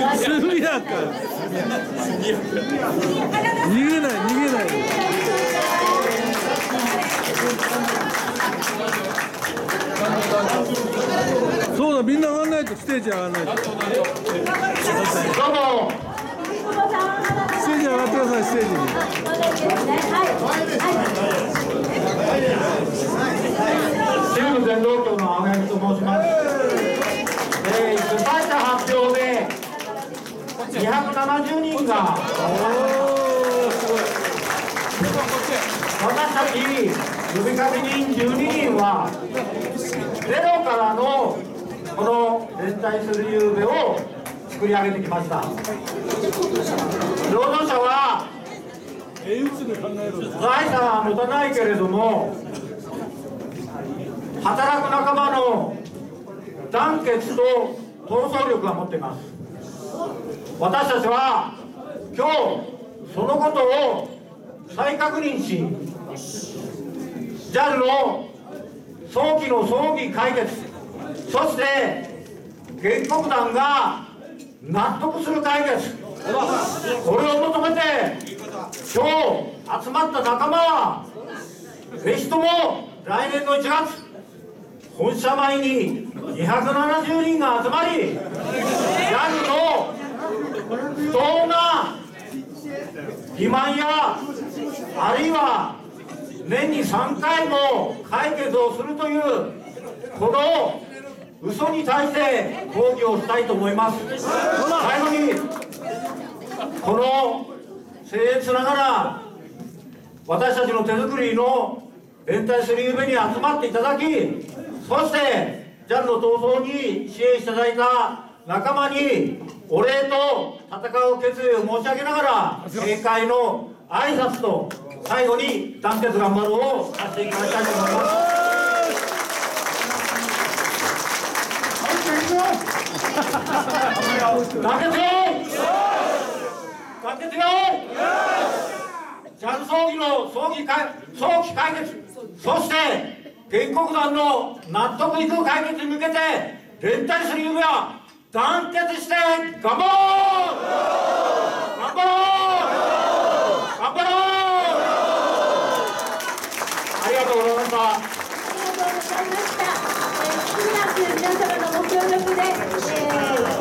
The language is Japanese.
速やか。逃げない逃げない。そうだ、みんな上がらないと、ステージ上がらないと。どうも。ステージ上がってください、ステージに。 中部全道協の青柳と申します。主催者発表で270人が私たち呼びかけ人12人はゼロからのこの連帯する夕べを作り上げてきました。労働者は財産は持たないけれども働く仲間の団結と闘争力が持っています。私たちは今日そのことを再確認し、JAL の早期の早期解決、そして原告団が納得する解決、これを求めて今日集まった仲間はぜひとも来年の1月本社前に270人が集まり、JAL の不当な欺瞞やあるいは年に3回も解決をするというこの嘘に対して抗議をしたいと思います。最後にこの僭越ながら私たちの手作りの連帯する夢に集まっていただき、そして JAL の闘争に支援していただいた仲間にお礼と戦う決意を申し上げながら閉会の挨拶と最後に団結頑張ろうをさせていただきたいと思います。団結よ団結よJAL 葬儀の早期解決、そして原告団の納得いく解決に向けて連帯する夢は団結して頑張ろう頑張ろう頑張ろう。ありがとうございました。 ありがとうございました。少なく皆様のご協力で、